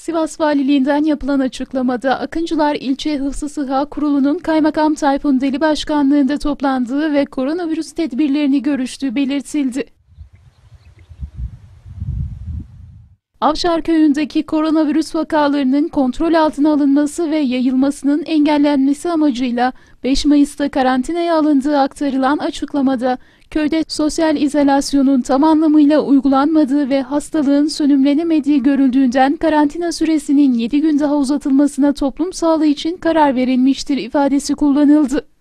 Sivas Valiliğinden yapılan açıklamada Akıncılar İlçe Hıfzı Sıha Kurulu'nun Kaymakam Tayfun Deli Başkanlığında toplandığı ve koronavirüs tedbirlerini görüştüğü belirtildi. Avşar Köyü'ndeki koronavirüs vakalarının kontrol altına alınması ve yayılmasının engellenmesi amacıyla 5 Mayıs'ta karantinaya alındığı aktarılan açıklamada, köyde sosyal izolasyonun tam anlamıyla uygulanmadığı ve hastalığın sönümlenemediği görüldüğünden karantina süresinin 7 gün daha uzatılmasına toplum sağlığı için karar verilmiştir ifadesi kullanıldı.